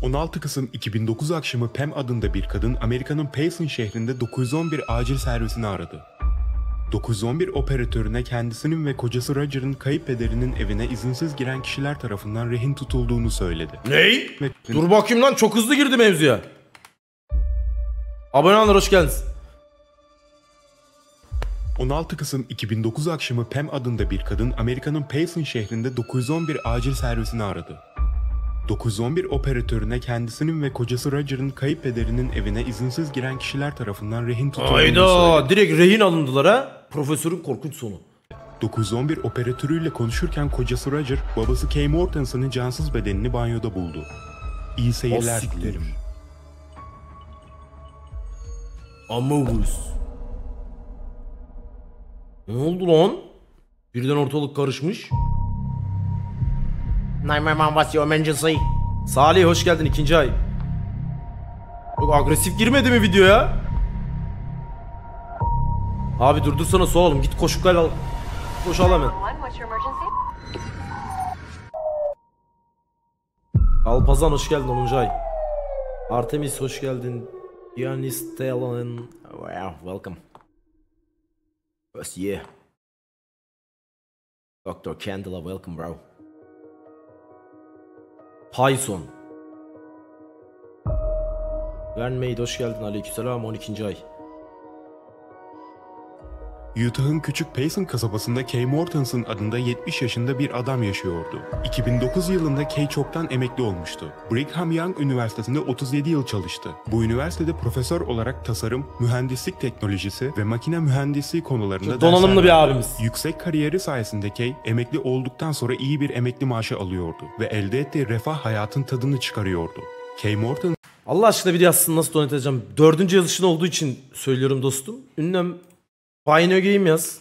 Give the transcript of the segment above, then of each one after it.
16 Kasım 2009 akşamı Pam adında bir kadın Amerika'nın Payson şehrinde 911 acil servisini aradı. 911 operatörüne kendisinin ve kocası Roger'ın kayınpederinin evine izinsiz giren kişiler tarafından rehin tutulduğunu söyledi. Ney? Dur bakayım lan, çok hızlı girdi mevzuya. Abone olanlar hoş geldiniz. 16 Kasım 2009 akşamı Pam adında bir kadın Amerika'nın Payson şehrinde 911 acil servisini aradı. 911 operatörüne kendisinin ve kocası Roger'ın kayınpederinin evine izinsiz giren kişiler tarafından rehin tutulduğunu söyledi. Hayda, direkt rehin alındılar ha. Profesörün korkunç sonu. 911 operatörüyle konuşurken kocası Roger, babası Kay Mortensen'ın cansız bedenini banyoda buldu. İyi seyirler dilerim. Amogus. Ne oldu lan? Birden ortalık karışmış. 911 what's your emergency? Salih hoş geldin, ikinci ay. Çok agresif girmedi mi videoya? Abi durdursana, soğalım, git koşuklar al. Koş al hemen. Alpazan hoş geldin, 10. ay. Artemis hoş geldin. Yanis Talon. Wow, welcome. First year. Dr. Candela, welcome bro. Python. Granmade hoş geldin, aleykümselam, 12. ay. Utah'ın küçük Payson kasabasında Kay Mortensen adında 70 yaşında bir adam yaşıyordu. 2009 yılında Kay çoktan emekli olmuştu. Brigham Young Üniversitesi'nde 37 yıl çalıştı. Bu üniversitede profesör olarak tasarım, mühendislik teknolojisi ve makine mühendisliği konularında donanımlı bir abimiz. Yüksek kariyeri sayesinde Kay emekli olduktan sonra iyi bir emekli maaşı alıyordu ve elde ettiği refah hayatın tadını çıkarıyordu. Kay Mortensen... Allah aşkına bir yazsın, nasıl donate edeceğim? 4. yazışın olduğu için söylüyorum dostum. Ünlem Pioneer Game yaz.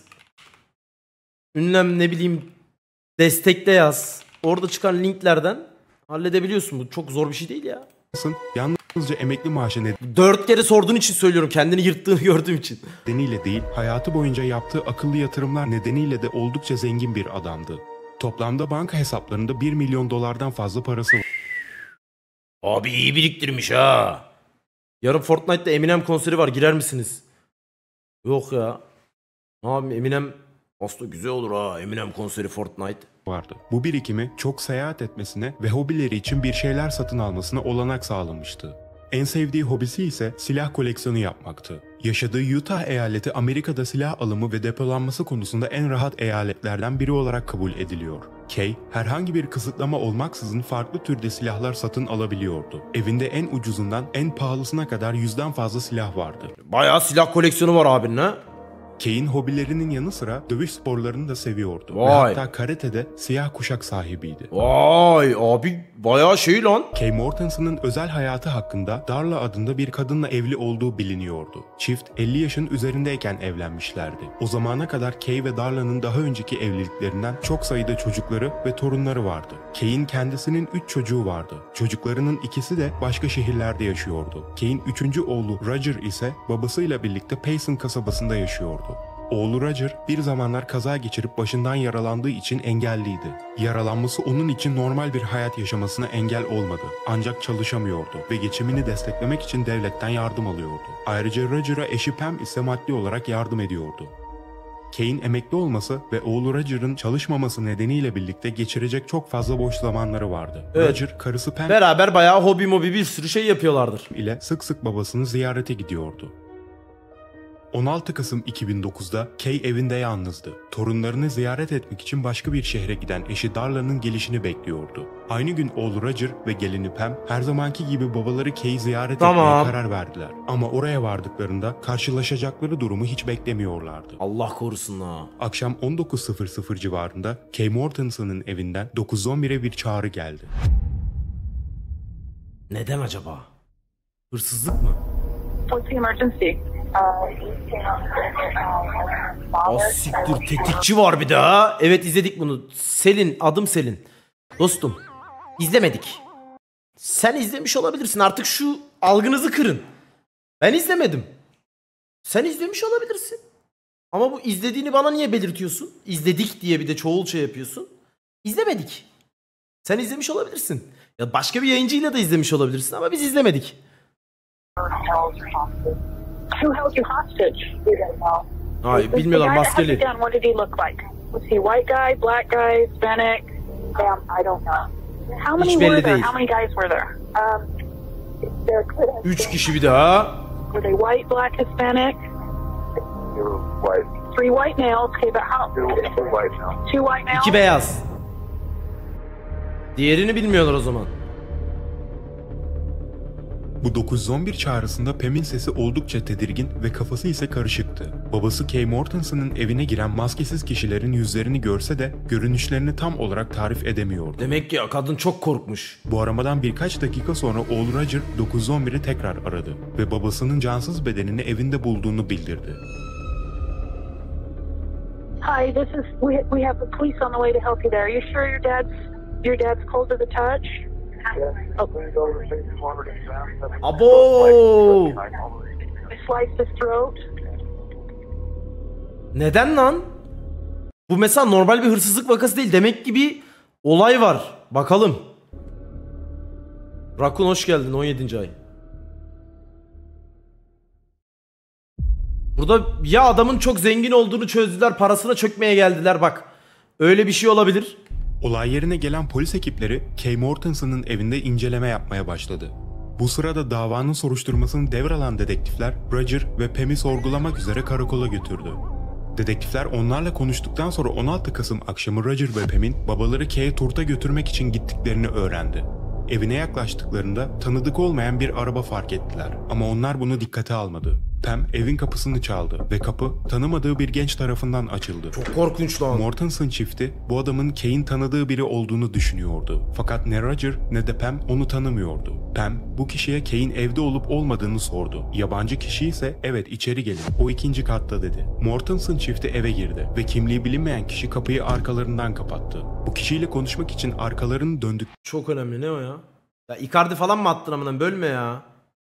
Ünlem ne bileyim destekle yaz. Orada çıkan linklerden halledebiliyorsun. Bu çok zor bir şey değil ya. Yalnızca emekli maaşı 4 kere sorduğun için söylüyorum. Kendini yırttığını gördüğüm için. nedeniyle değil, hayatı boyunca yaptığı akıllı yatırımlar nedeniyle de oldukça zengin bir adamdı. Toplamda banka hesaplarında 1 milyon dolardan fazla parası var. Abi iyi biriktirmiş ha. Yarın Fortnite'da Eminem konseri var. Girer misiniz? Yok ya. Abi Eminem aslında güzel olur ha. Eminem konseri Fortnite. Vardı. Bu birikimi çok seyahat etmesine ve hobileri için bir şeyler satın almasına olanak sağlamıştı. En sevdiği hobisi ise silah koleksiyonu yapmaktı. Yaşadığı Utah eyaleti Amerika'da silah alımı ve depolanması konusunda en rahat eyaletlerden biri olarak kabul ediliyor. Kay, herhangi bir kısıtlama olmaksızın farklı türde silahlar satın alabiliyordu. Evinde en ucuzundan en pahalısına kadar 100'den fazla silah vardı. Bayağı silah koleksiyonu var abinin ha. Kay'in hobilerinin yanı sıra dövüş sporlarını da seviyordu. Vay. Ve hatta karatede siyah kuşak sahibiydi. Vay abi bayağı şey lan. Kay Mortensen'ın özel hayatı hakkında Darla adında bir kadınla evli olduğu biliniyordu. Çift 50 yaşın üzerindeyken evlenmişlerdi. O zamana kadar Kay ve Darla'nın daha önceki evliliklerinden çok sayıda çocukları ve torunları vardı. Kay'in kendisinin 3 çocuğu vardı. Çocuklarının ikisi de başka şehirlerde yaşıyordu. Kay'in 3. oğlu Roger ise babasıyla birlikte Payson kasabasında yaşıyordu. Oğlu Roger bir zamanlar kaza geçirip başından yaralandığı için engelliydi. Yaralanması onun için normal bir hayat yaşamasına engel olmadı. Ancak çalışamıyordu ve geçimini desteklemek için devletten yardım alıyordu. Ayrıca Roger'a eşi Pam ise maddi olarak yardım ediyordu. Kay'in emekli olması ve oğlu Roger'ın çalışmaması nedeniyle birlikte geçirecek çok fazla boş zamanları vardı. Evet. Roger, karısı Pam Beraber bayağı hobi bir sürü şey yapıyorlardır. ile sık sık babasını ziyarete gidiyordu. 16 Kasım 2009'da Kay evinde yalnızdı. Torunlarını ziyaret etmek için başka bir şehre giden eşi Darla'nın gelişini bekliyordu. Aynı gün oğlu Roger ve gelini Pam her zamanki gibi babaları Kay'i ziyaret etmeye karar verdiler. Ama oraya vardıklarında karşılaşacakları durumu hiç beklemiyorlardı. Allah korusun ha. Akşam 19.00 civarında Kay Mortensen'ın evinden 911'e bir çağrı geldi. Neden acaba? Hırsızlık mı? What's the emergency? Siktir, tetikçi var bir daha. Evet, izledik bunu. Selin, adım Selin. Dostum, izlemedik. Sen izlemiş olabilirsin. Artık şu algınızı kırın. Ben izlemedim. Sen izlemiş olabilirsin. Ama bu izlediğini bana niye belirtiyorsun? İzledik diye bir de çoğul şey yapıyorsun. İzlemedik. Sen izlemiş olabilirsin. Ya başka bir yayıncıyla da izlemiş olabilirsin ama biz izlemedik. Who held you hostage? We don't know. Hayır, bilmiyorlar, The guy that had maskeli. the gun, what did he look like? Was he white guy, black guy, Hispanic? I don't know. How many Hiç were belli there? değil. How many guys were there? There could have 3 been. kişi bir daha. Were they white, black, Hispanic? They were white. 3 white males. Okay, but how? Two white now. 2 white males. 2 beyaz. Diğerini bilmiyorlar o zaman. Bu 911 çağrısında Pam'in sesi oldukça tedirgin ve kafası ise karışıktı. Babası Kay Mortensen'ın evine giren maskesiz kişilerin yüzlerini görse de görünüşlerini tam olarak tarif edemiyordu. Demek ki kadın çok korkmuş. Bu aramadan birkaç dakika sonra oğlu Roger 911'i tekrar aradı ve babasının cansız bedenini evinde bulduğunu bildirdi. Hi, this is we have the police on the way to help you there. Are you sure your dad's cold to the touch? Abo! We sliced his throat. Neden lan? Bu mesela normal bir hırsızlık vakası değil. Demek ki bir olay var. Bakalım. Rakun hoş geldin 17. ay. Burada ya adamın çok zengin olduğunu çözdüler, parasına çökmeye geldiler bak. Öyle bir şey olabilir. Olay yerine gelen polis ekipleri Kay Mortensen'ın evinde inceleme yapmaya başladı. Bu sırada davanın soruşturmasını devralan dedektifler Roger ve Pam'i sorgulamak üzere karakola götürdü. Dedektifler onlarla konuştuktan sonra 16 Kasım akşamı Roger ve Pam'in babaları Kay'e turta götürmek için gittiklerini öğrendi. Evine yaklaştıklarında tanıdık olmayan bir araba fark ettiler ama onlar bunu dikkate almadı. Pam evin kapısını çaldı ve kapı tanımadığı bir genç tarafından açıldı. Çok korkunç lan. Mortensen çifti bu adamın Kay'in tanıdığı biri olduğunu düşünüyordu. Fakat ne Roger ne de Pam onu tanımıyordu. Pam bu kişiye Kay'in evde olup olmadığını sordu. Yabancı kişi ise evet içeri gelin o 2. katta dedi. Mortensen çifti eve girdi ve kimliği bilinmeyen kişi kapıyı arkalarından kapattı. Bu kişiyle konuşmak için arkalarını döndük. Çok önemli, ne o ya? Ya Icardi falan mı attın amına, bölme ya.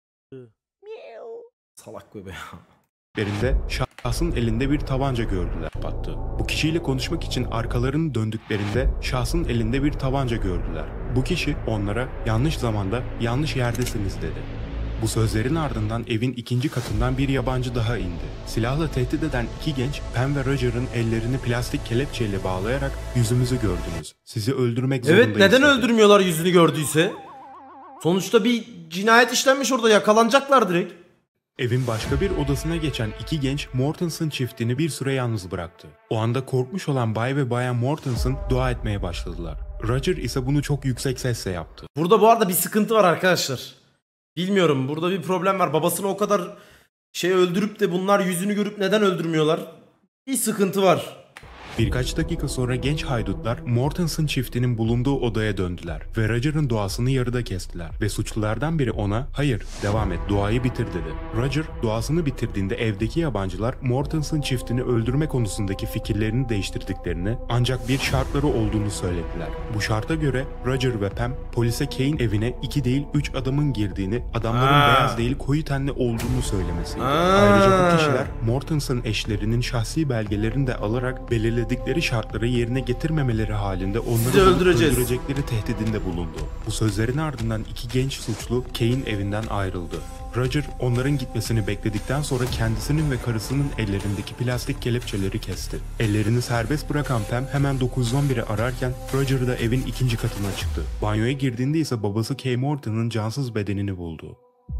Salak bebe ya. Derinde şahsın elinde bir tabanca gördüler kapattı. Bu kişiyle konuşmak için arkalarını döndüklerinde şahsın elinde bir tabanca gördüler. Bu kişi onlara yanlış zamanda yanlış yerdesiniz dedi. Bu sözlerin ardından evin 2. katından bir yabancı daha indi. Silahla tehdit eden 2 genç Pam ve Roger'ın ellerini plastik kelepçeyle bağlayarak yüzümüzü gördünüz. Sizi öldürmek zorundayız. Evet, neden dedi. öldürmüyorlar yüzünü gördüyse? Sonuçta bir cinayet işlenmiş orada, yakalanacaklar direkt. Evin başka bir odasına geçen 2 genç Mortensen çiftini bir süre yalnız bıraktı. O anda korkmuş olan Bay ve Bayan Mortensen dua etmeye başladılar. Roger ise bunu çok yüksek sesle yaptı. Burada bu arada bir sıkıntı var arkadaşlar. Bilmiyorum, burada bir problem var. Babasını o kadar öldürüp de bunlar yüzünü görüp neden öldürmüyorlar? Bir sıkıntı var. Birkaç dakika sonra genç haydutlar Mortensen çiftinin bulunduğu odaya döndüler ve Roger'ın duasını yarıda kestiler ve suçlulardan biri ona "Hayır, devam et, duayı bitir" dedi. Roger duasını bitirdiğinde evdeki yabancılar Mortensen çiftini öldürme konusundaki fikirlerini değiştirdiklerini ancak bir şartları olduğunu söylediler. Bu şarta göre Roger ve Pam polise Kay'in evine 2 değil 3 adamın girdiğini, adamların beyaz değil koyu tenli olduğunu söylemesiydi. Ayrıca bu kişiler Mortensen eşlerinin şahsi belgelerini de alarak belirledikleri şartları yerine getirmemeleri halinde onları öldürecekleri tehdidinde bulundu. Bu sözlerin ardından 2 genç suçlu Kay'in evinden ayrıldı. Roger onların gitmesini bekledikten sonra kendisinin ve karısının ellerindeki plastik kelepçeleri kesti. Ellerini serbest bırakan Pam hemen 911'i ararken Roger da evin 2. katına çıktı. Banyoya girdiğinde ise babası Kay Morton'un cansız bedenini buldu.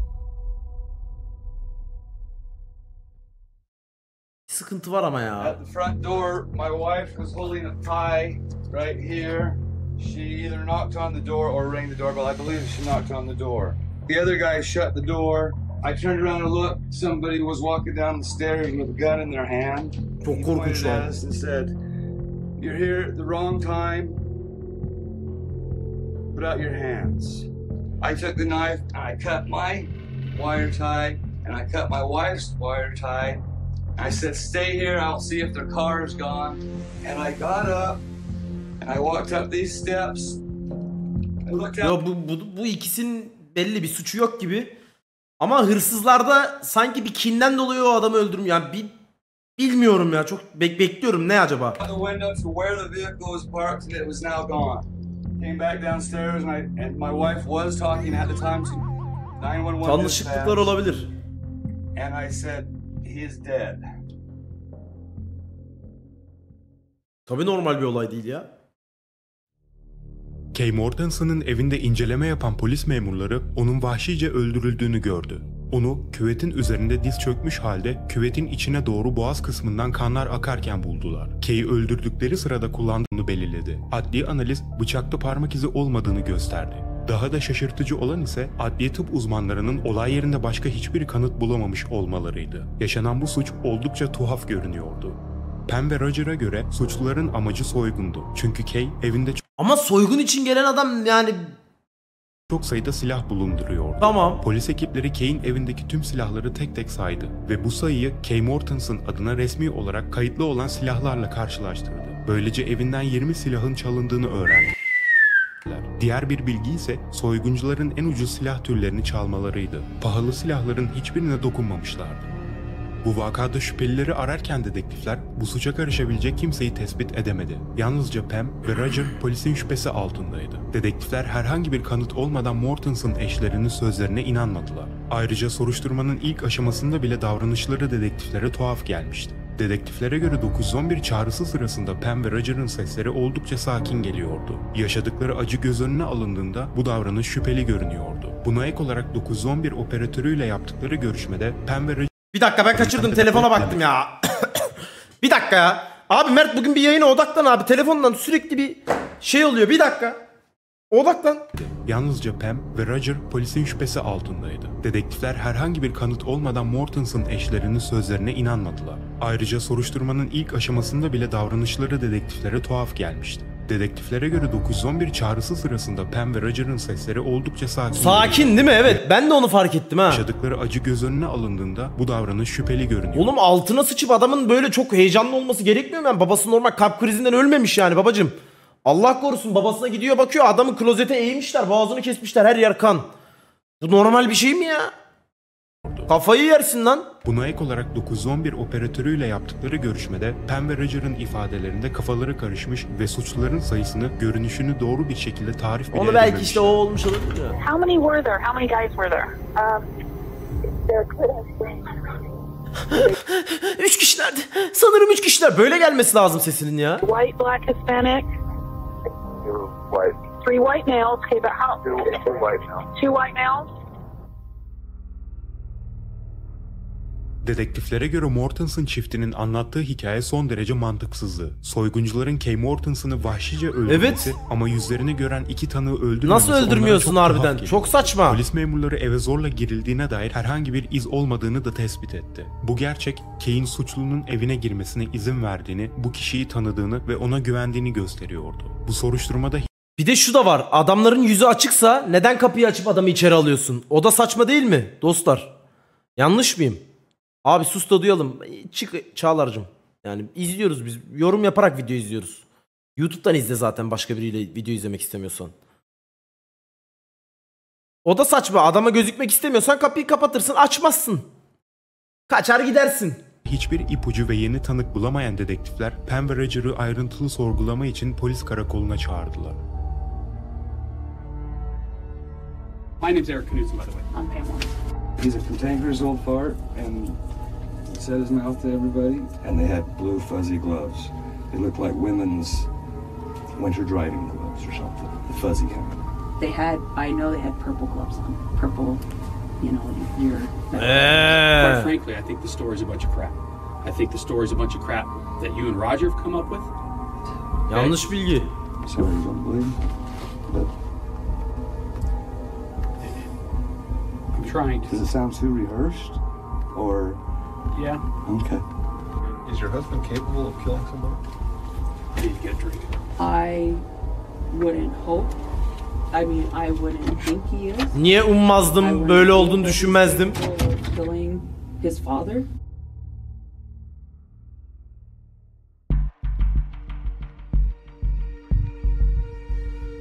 Sıkıntı var ama ya. At the front door, my wife was holding a pie right here. She either knocked on the door or rang the doorbell. I believe she knocked on the door. The other guy shut the door. I turned around and looked. Somebody was walking down the stairs with a gun in their hand. Çok He korkunç pointed lan. at us and said, "You're here at the wrong time. Put out your hands." I took the knife and I cut my wire tie and I cut my wife's wire tie. I said, "Stay here, I'll see if their car is gone." And I got up and I walked up these steps. I looked out. Ya bu ikisinin belli bir suçu yok gibi. Ama hırsızlarda sanki bir kinden dolayı o adamı öldürmüyor. Yani bilmiyorum ya, çok bekliyorum, ne acaba? The window to where the vehicle was parked and it was now gone. came back downstairs and my wife was talking at the time to 911 Tanışıklıklar dispatch, olabilir. and I said he is dead. Tabii normal bir olay değil ya. Kay Mortensen'ın evinde inceleme yapan polis memurları onun vahşice öldürüldüğünü gördü. Onu küvetin üzerinde diz çökmüş halde küvetin içine doğru boğaz kısmından kanlar akarken buldular. Kay'i öldürdükleri sırada kullandığını belirledi. Adli analiz bıçakta parmak izi olmadığını gösterdi. Daha da şaşırtıcı olan ise adli tıp uzmanlarının olay yerinde başka hiçbir kanıt bulamamış olmalarıydı. Yaşanan bu suç oldukça tuhaf görünüyordu. Pam ve Roger'a göre suçluların amacı soygundu. Çünkü Kay evinde Ama soygun için gelen adam yani çok sayıda silah bulunduruyordu. tamam. Polis ekipleri Kay'in evindeki tüm silahları tek tek saydı ve bu sayıyı Kay Mortensen adına resmi olarak kayıtlı olan silahlarla karşılaştırdı. Böylece evinden 20 silahın çalındığını öğrendi. Diğer bir bilgi ise soyguncuların en ucuz silah türlerini çalmalarıydı. Pahalı silahların hiçbirine dokunmamışlardı. Bu vakada şüphelileri ararken dedektifler bu suça karışabilecek kimseyi tespit edemedi. Yalnızca Pam ve Roger polisin şüphesi altındaydı. Dedektifler herhangi bir kanıt olmadan Mortensen eşlerinin sözlerine inanmadılar. Ayrıca soruşturmanın ilk aşamasında bile davranışları dedektiflere tuhaf gelmişti. Dedektiflere göre 911 çağrısı sırasında Pam ve Roger'ın sesleri oldukça sakin geliyordu. Yaşadıkları acı göz önüne alındığında bu davranış şüpheli görünüyordu. Buna ek olarak 911 operatörüyle yaptıkları görüşmede Pam ve Roger Bir dakika ben kaçırdım, telefona baktım ya. Bir dakika ya. Abi Mert bugün bir yayına odaklan abi. Telefondan sürekli bir şey oluyor. Bir dakika. Odaklan. Yalnızca Pam ve Roger polisin şüphesi altındaydı. Dedektifler herhangi bir kanıt olmadan Mortensen eşlerinin sözlerine inanmadılar. Ayrıca soruşturmanın ilk aşamasında bile davranışları dedektiflere tuhaf gelmişti. Dedektiflere göre 911 çağrısı sırasında Pam ve Roger'ın sesleri oldukça sakin. Sakin değil mi? Evet. Ben de onu fark ettim ha. Yaşadıkları acı göz önüne alındığında bu davranış şüpheli görünüyor. Oğlum altına sıçıp adamın böyle çok heyecanlı olması gerekmiyor mu? Yani babası normal kalp krizinden ölmemiş yani babacım. Allah korusun, babasına gidiyor bakıyor adamı klozete eğmişler, boğazını kesmişler, her yer kan. Bu normal bir şey mi ya? Kafayı yersin lan. Buna ek olarak 911 operatörüyle yaptıkları görüşmede Pam ve Roger'ın ifadelerinde kafaları karışmış ve suçluların sayısını, görünüşünü doğru bir şekilde tarif bile Onu belki edememişler. işte o olmuş olabilir ya. How many were there? How many guys were there? There could have been 3 kişilerdi. Sanırım 3 kişiler. Böyle gelmesi lazım sesinin ya. white, black, Hispanic, Two white. 3 white males. Okay, but how? Two white now. 2 white males. Dedektiflere göre Mortensen çiftinin anlattığı hikaye son derece mantıksızdı. Soyguncuların Kay Mortensen'ı vahşice öldürmesi ama yüzlerini gören iki tanığı öldürmemesi Nasıl öldürmüyorsun onlara çok tuhaf harbiden? geliyor. Çok saçma. Polis memurları eve zorla girildiğine dair herhangi bir iz olmadığını da tespit etti. Bu gerçek, Kay'in suçlunun evine girmesine izin verdiğini, bu kişiyi tanıdığını ve ona güvendiğini gösteriyordu. Bu soruşturmada Bir de şu da var. Adamların yüzü açıksa neden kapıyı açıp adamı içeri alıyorsun? O da saçma değil mi dostlar? Yanlış mıyım? Abi sus da duyalım. Çık Çağlar'cığım. Yani izliyoruz biz. Yorum yaparak video izliyoruz. YouTube'dan izle zaten başka biriyle video izlemek istemiyorsan. O da saçma. Adama gözükmek istemiyorsan kapıyı kapatırsın, açmazsın. Kaçar gidersin. hiçbir ipucu ve yeni tanık bulamayan dedektifler Pam ve Roger'ı ayrıntılı sorgulama için polis karakoluna çağırdılar. My name's Eric Knudsen, by the way. I'm Pamela. He's a cantankerous old fart, and he set his mouth to everybody. And they had blue fuzzy gloves. They looked like women's winter driving gloves or something. The fuzzy kind. I know they had purple gloves on. Purple, you know, your... Quite frankly, I think the story's a bunch of crap. I think the story's a bunch of crap that you and Roger have come up with. Yanlış bilgi. Sorry you don't believe me, but I'm trying does to... it sound too rehearsed? Or, Yeah, okay. Is your husband capable of killing somebody? I need to get a drink. I wouldn't hope. I mean, I wouldn't think he is. Niye I ummazdım, wouldn't böyle think olduğunu that he's düşünmezdim. capable of killing his father.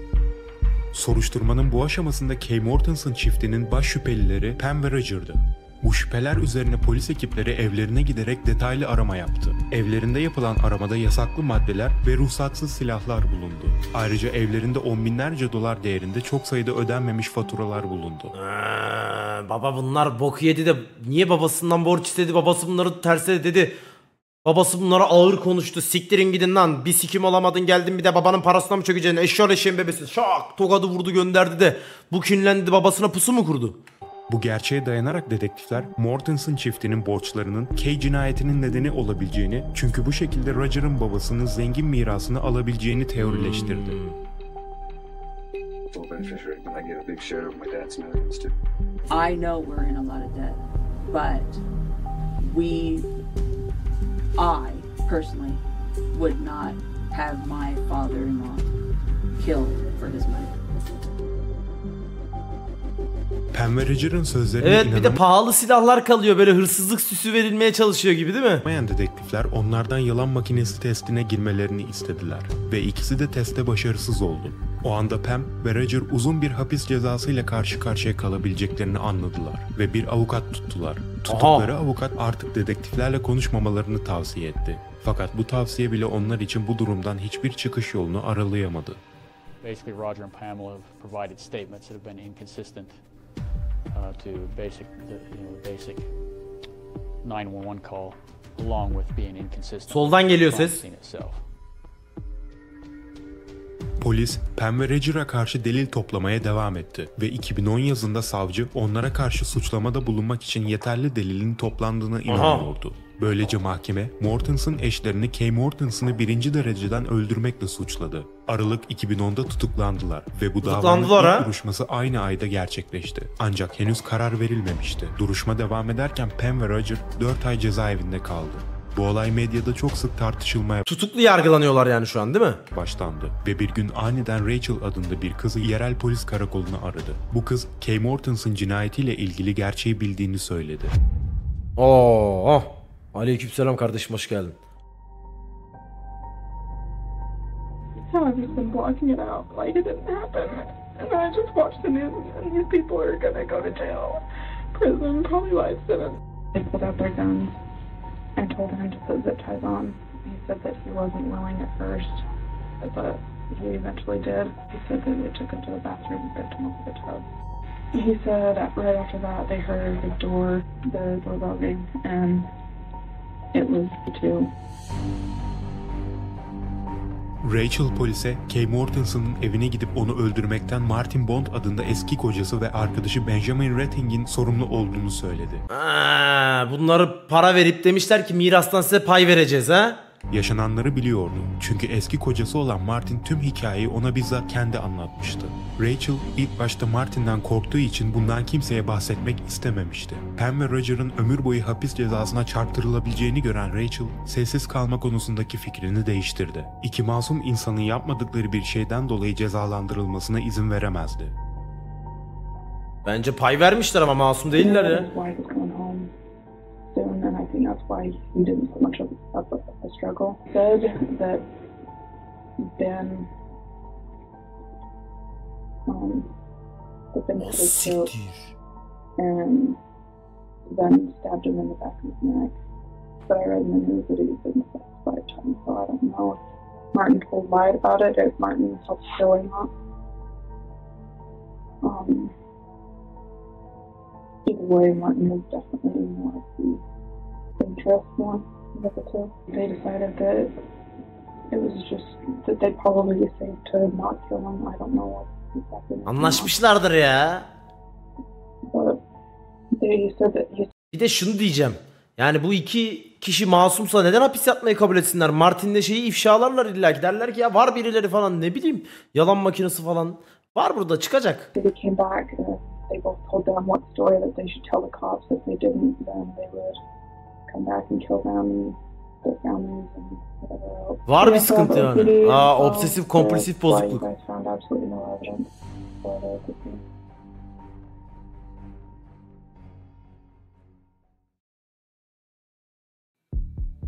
Soruşturmanın bu aşamasında Kay Mortensen çiftinin baş şüphelileri Pam ve Roger'dı. Bu şüpheler üzerine polis ekipleri evlerine giderek detaylı arama yaptı. Evlerinde yapılan aramada yasaklı maddeler ve ruhsatsız silahlar bulundu. Ayrıca evlerinde on binlerce dolar değerinde çok sayıda ödenmemiş faturalar bulundu. Baba bunlar boku yedi de niye babasından borç istedi? Babası bunları terse dedi. Babası bunlara ağır konuştu. Siktirin gidin lan. Bir sikim olamadın geldin bir de babanın parasına mı çökeceksin? Eşşoğlu eşeğin bebesi. Şak tokadı vurdu gönderdi de. Bu kinlendi babasına pusu mu kurdu? Bu gerçeğe dayanarak dedektifler Mortensen çiftinin borçlarının Kay cinayetinin nedeni olabileceğini, çünkü bu şekilde Roger'ın babasının zengin mirasını alabileceğini teorileştirdi. Full beneficiary. I get a big share of my dad's millions too. I know we're in a lot of debt, but I personally would not have my father-in-law killed for his money. Pam ve Roger'ın sözlerine Evet bir de pahalı silahlar kalıyor böyle hırsızlık süsü verilmeye çalışıyor gibi değil mi? inanamayan dedektifler onlardan yalan makinesi testine girmelerini istediler ve ikisi de testte başarısız oldu. O anda Pam ve Roger uzun bir hapis cezasıyla karşı karşıya kalabileceklerini anladılar ve bir avukat tuttular. Tuttukları avukat artık dedektiflerle konuşmamalarını tavsiye etti. Fakat bu tavsiye bile onlar için bu durumdan hiçbir çıkış yolunu aralayamadı. Basically, Roger and Pamela have provided statements that have been inconsistent to basic 911 call, along with being inconsistent. Soldan geliyor ses. Polis, Pam ve Roger'a karşı delil toplamaya devam etti ve 2010 yazında savcı onlara karşı suçlamada bulunmak için yeterli delilin toplandığına inanıyordu. Böylece mahkeme, Mortensen eşlerini Kay Mortensen'ı 1. dereceden öldürmekle suçladı. Aralık 2010'da tutuklandılar ve bu davanın ilk duruşması aynı ayda gerçekleşti. Ancak henüz karar verilmemişti. Duruşma devam ederken Pam ve Roger 4 ay cezaevinde kaldı. Bu olay medyada çok sık tartışılmaya Tutuklu yargılanıyorlar yani şu an değil mi? başlandı ve bir gün aniden Rachel adında bir kızı yerel polis karakoluna aradı. Bu kız Kay Mortensen cinayetiyle ilgili gerçeği bildiğini söyledi. Aleykümselam kardeşim hoş geldin. How simple I can get out. Like it didn't happen. And I just watched the news and these people are gonna go to jail, prison, probably life sentence. They pulled out their guns and told him to put zip ties on. He said that he wasn't willing at first, but he eventually did. He said that they took him to the bathroom and picked him up with a tub. He said right after that they heard the doorbell ring, and it was the two. Rachel polise Kay Mortensen'ın evine gidip onu öldürmekten Martin Bond adında eski kocası ve arkadaşı Benjamin Retting'in sorumlu olduğunu söyledi. Bunları para verip demişler ki mirastan size pay vereceğiz ha? Yaşananları biliyordu. Çünkü eski kocası olan Martin tüm hikayeyi ona bizzat kendi anlatmıştı. Rachel ilk başta Martin'den korktuğu için bundan kimseye bahsetmek istememişti. Pam ve Roger'ın ömür boyu hapis cezasına çarptırılabileceğini gören Rachel, sessiz kalma konusundaki fikrini değiştirdi. İki masum insanın yapmadıkları bir şeyden dolayı cezalandırılmasına izin veremezdi. Bence pay vermişler ama masum değiller ya. Soon, and I think that's why he didn't put much of a struggle. Said that Ben put his throat and then stabbed him in the back of his neck. But I read in the news that he's been stabbed 5 times, so I don't know if Martin lied about it, if Martin helped showing up. Either way, Martin is definitely more of the interest one of the two. They decided that it was just that they'd probably be safe to not kill him. I don't know what exactly. Anlaşmışlardır ya. But they said that Bir de şunu diyeceğim. Yani bu iki kişi masumsa neden hapis yatmayı kabul etsinler? Martin'de şeyi ifşalarlar illa ki. Derler ki ya var birileri falan ne bileyim. Yalan makinesi falan. Var burada çıkacak. They came back. They both told them what story that they should tell the cops. If they didn't, then they would come back and kill them and their families and whatever else. Var bir sıkıntı yani. Obsesif kompulsif bozukluk. I found absolutely no evidence for the thing.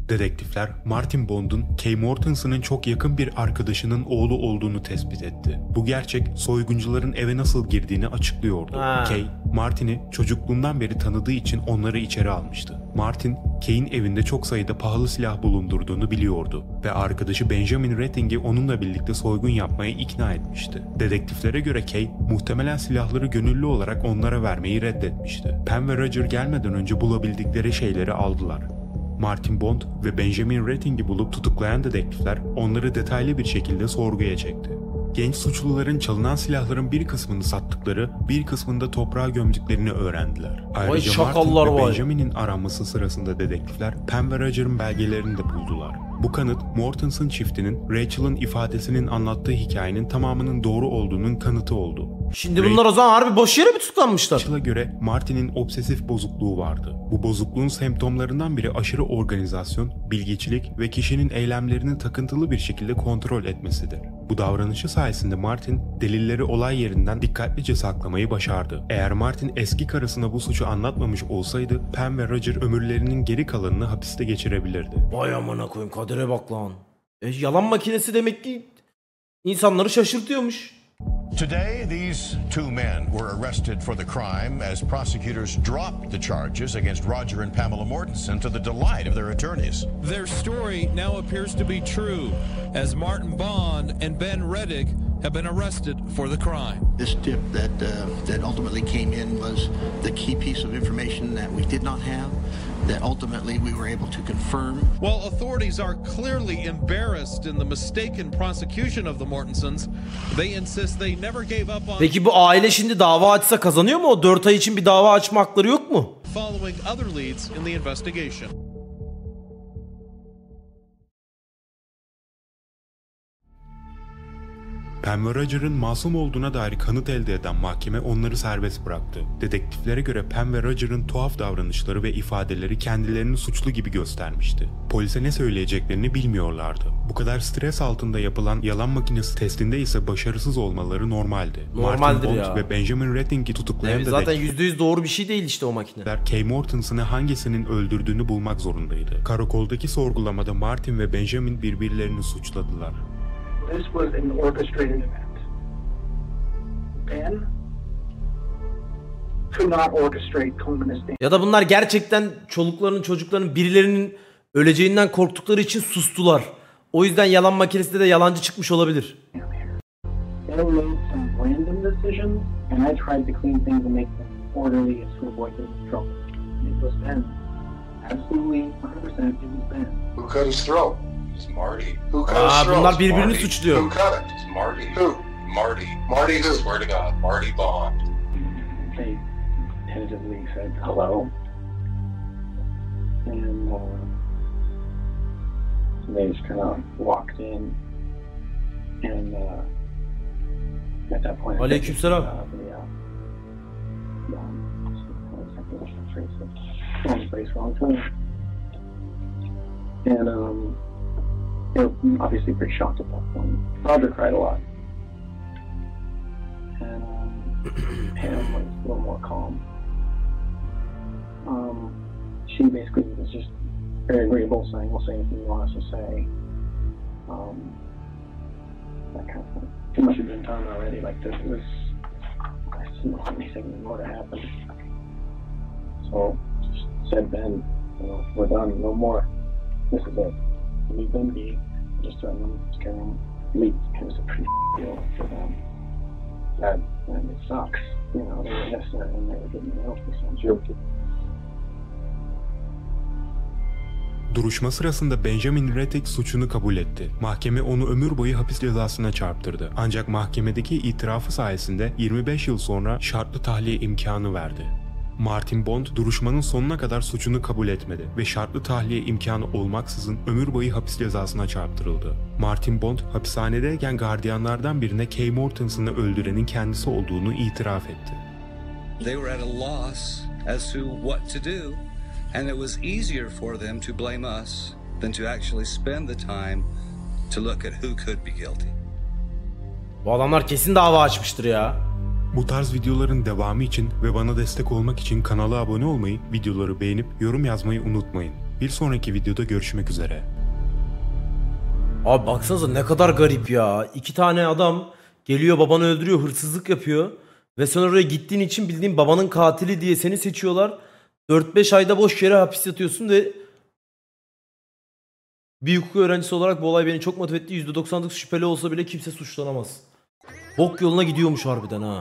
Dedektifler Martin Bond'un Kay Mortensen'ın çok yakın bir arkadaşının oğlu olduğunu tespit etti. Bu gerçek soyguncuların eve nasıl girdiğini açıklıyordu. Kay, Martin'i çocukluğundan beri tanıdığı için onları içeri almıştı. Martin, Kay'in evinde çok sayıda pahalı silah bulundurduğunu biliyordu ve arkadaşı Benjamin Retting'i onunla birlikte soygun yapmaya ikna etmişti. Dedektiflere göre Kay, muhtemelen silahları gönüllü olarak onlara vermeyi reddetmişti. Pam ve Roger gelmeden önce bulabildikleri şeyleri aldılar. Martin Bond ve Benjamin Retting'i bulup tutuklayan dedektifler onları detaylı bir şekilde sorguya çekti. Genç suçluların çalınan silahların bir kısmını sattıkları, bir kısmını da toprağa gömdüklerini öğrendiler. Ayrıca Martin ve Benjamin'in aranması sırasında dedektifler Pam ve Roger'ın belgelerini de buldular. Bu kanıt, Mortensen çiftinin Rachel'ın ifadesinin anlattığı hikayenin tamamının doğru olduğunun kanıtı oldu. Şimdi bunlar o zaman harbi boş yere mi tutuklanmışlar? Rachel'a göre Martin'in obsesif bozukluğu vardı. Bu bozukluğun semptomlarından biri aşırı organizasyon, bilgiçilik ve kişinin eylemlerini takıntılı bir şekilde kontrol etmesidir. Bu davranışı sayesinde Martin, delilleri olay yerinden dikkatlice saklamayı başardı. Eğer Martin eski karısına bu suçu anlatmamış olsaydı, Pam ve Roger ömürlerinin geri kalanını hapiste geçirebilirdi. Vay amına koyayım, kadere bak lan. Yalan makinesi demek ki insanları şaşırtıyormuş. Today, these two men were arrested for the crime as prosecutors dropped the charges against Roger and Pamela Mortensen to the delight of their attorneys. Their story now appears to be true as Martin Bond and Ben Reddick have been arrested for the crime. This tip that ultimately came in was the key piece of information that we did not have, that ultimately we were able to confirm. While authorities are clearly embarrassed in the mistaken prosecution of the Mortensens, they insist they never gave up on. Peki bu aile şimdi dava açsa kazanıyor mu? O 4 ay için bir dava açma hakları yok mu? Following other leads in the investigation. Pam ve Roger'ın masum olduğuna dair kanıt elde eden mahkeme onları serbest bıraktı. Dedektiflere göre Pam ve Roger'ın tuhaf davranışları ve ifadeleri kendilerini suçlu gibi göstermişti. Polise ne söyleyeceklerini bilmiyorlardı. Bu kadar stres altında yapılan yalan makinesi testinde ise başarısız olmaları normaldi. Normaldir Martin Bond ya. ve Benjamin Retting'i tutuklayan Evet, zaten %100 doğru bir şey değil işte o makine. Kay Mortensen'ı hangisinin öldürdüğünü bulmak zorundaydı. Karakoldaki sorgulamada Martin ve Benjamin birbirlerini suçladılar. This was an orchestrated event. Ben could not orchestrate killing Miss Dana. Ya da bunlar gerçekten çocukların birilerinin öleceğinden korktukları için sustular. O yüzden yalan makinesinde de yalancı çıkmış olabilir. They made some random decisions, and I tried to clean things and make them orderly to avoid getting in trouble. It was Ben. Absolutely 100% it was Ben. Who cut his throat? It's Marty. Who cut his throat? Bunlar birbirini suçluyor. Who cut it? It's Marty. Who? Marty. Marty who? Swear to God, Marty Bond. They tentatively said hello, and they just kind of walked in, and at that point, Aleykümselam. And they were obviously pretty shocked at that point. Roger cried a lot, and Pam was a little more calm. She basically was just very agreeable, saying, "We'll say anything you want us to say." That kind of thing. Too much had been done already. Like this was, I didn't want anything more to happen. So just said, "Ben, we're done. No more. This is it. Leave them be. Just threaten them, scare them, leave." It was a pretty deal for them. And it sucks. They were innocent and they were getting nailed for something. Duruşma sırasında Benjamin Rettig suçunu kabul etti. Mahkeme onu ömür boyu hapis cezasına çarptırdı. Ancak mahkemedeki itirafı sayesinde 25 yıl sonra şartlı tahliye imkanı verdi. Martin Bond duruşmanın sonuna kadar suçunu kabul etmedi ve şartlı tahliye imkanı olmaksızın ömür boyu hapis cezasına çarptırıldı. Martin Bond hapishanedeyken gardiyanlardan birine Kay Mortensen'ı öldürenin kendisi olduğunu itiraf etti. They were at a loss as to what to do, and it was easier for them to blame us than to actually spend the time to look at who could be guilty. Bu adamlar kesin dava açmıştır ya. Bu tarz videoların devamı için ve bana destek olmak için kanala abone olmayı, videoları beğenip yorum yazmayı unutmayın. Bir sonraki videoda görüşmek üzere. Abi baksanıza ne kadar garip ya. 2 tane adam geliyor babanı öldürüyor, hırsızlık yapıyor. Ve sen oraya gittiğin için bildiğin babanın katili diye seni seçiyorlar. 4-5 ayda boş yere hapis yatıyorsun ve bir hukuk öğrencisi olarak bu olay beni çok motive etti. %99 şüpheli olsa bile kimse suçlanamaz. Bok yoluna gidiyormuş harbiden ha.